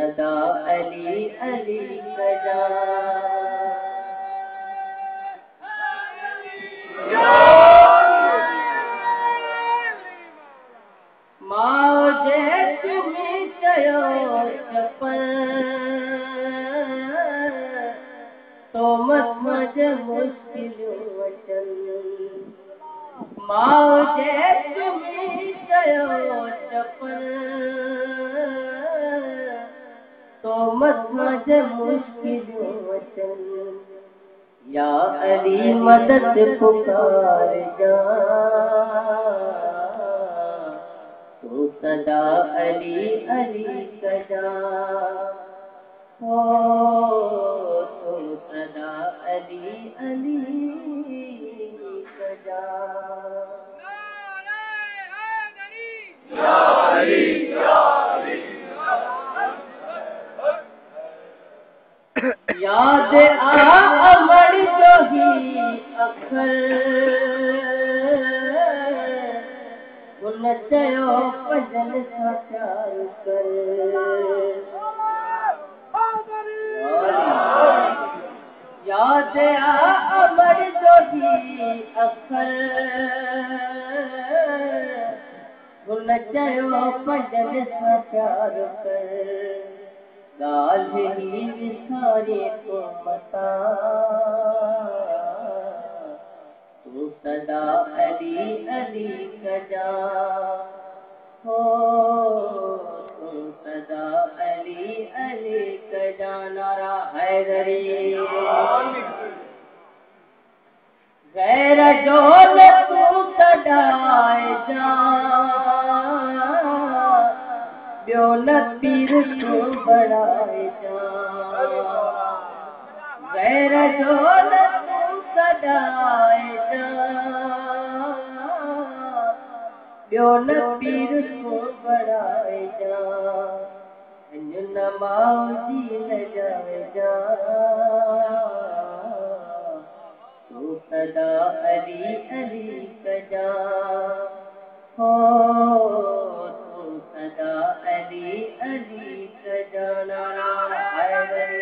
सदा अली अली कजा मौजे तुम्हें चयो चपल तो मत मजे मुश्किल वचन मौजे तुम्हें चयो चपल तो मत मजे मुश्किल वचन या अली मदद पुकार जा तू सदा अली अली कजा हो तू सदा अली अली कजा या अली याद आ अमर जो ही अखर उन चयो भजन सां प्यार कर याद आ अमर जो ही अखर उन चयो भजन सां प्यार कर ॻाल्हि ही विसारे को मता तू सदा अली अली कजा हो तू सदा अली अली कजा नारा हैदरी गैर जो तू सदाए जा ॿियो न पीर तूं बणाए जा गैर जो न तूं सदाए जा ॿियो न पीर तूं बणाए जा न माउजी न जाए जा तू सदा अली अली कजा हो सदा अली अली कजा नारा हैदरी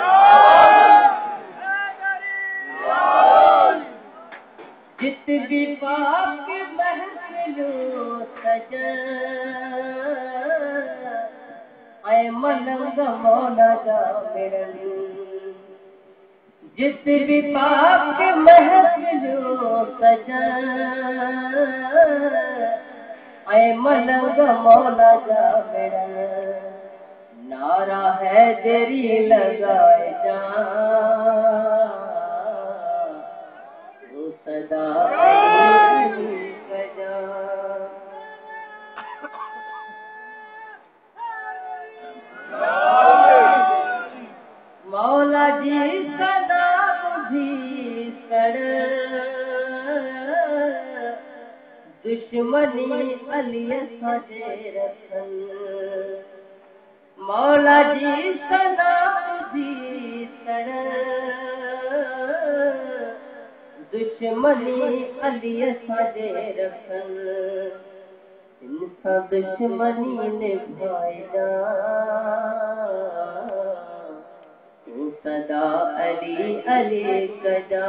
जित भी पाक महफिलो सजन ऐ मलंग मौला जा मिलन जित भी पाक महफिलो सजन ऐ मलंग मौला जा मिलन नारा है तेरी लगाए जा तू सदा अली कजा मौला जी सदा बुझी कर दुश्मनी अली सजे रखन मौला जी सदा बुझी कर दुश्मनी अली सजे रखन इंसान दुश्मनी निभाए जा तू सदा अली अली कजा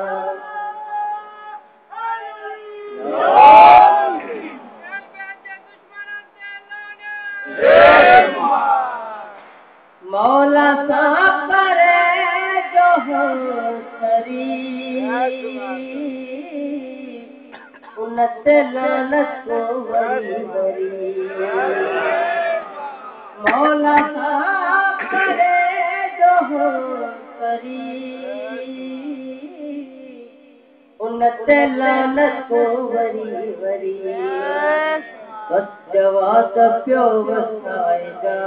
मौला सा करे जो हो करी उनते लानत को वरी वरी मौला सा करे जो हो करी उनते लानत को वरी वरी बस जवाब प्यो वसाए जा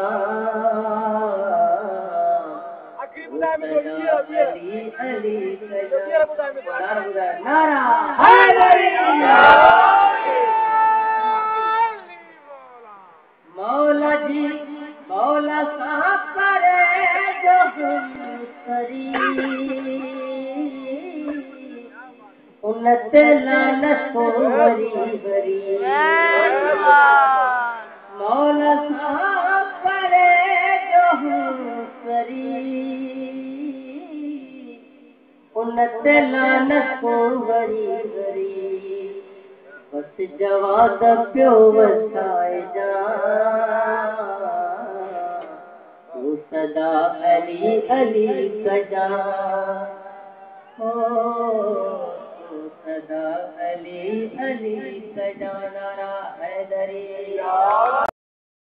अली अली नारा हैदरी मौला जी मौला साहब करे जो करी उनते लानत को वरी वरी मौला साहब करे जो ते लानत को वरी वरी बस जवाब पियो वसाए जा तू सदा अली अली कजा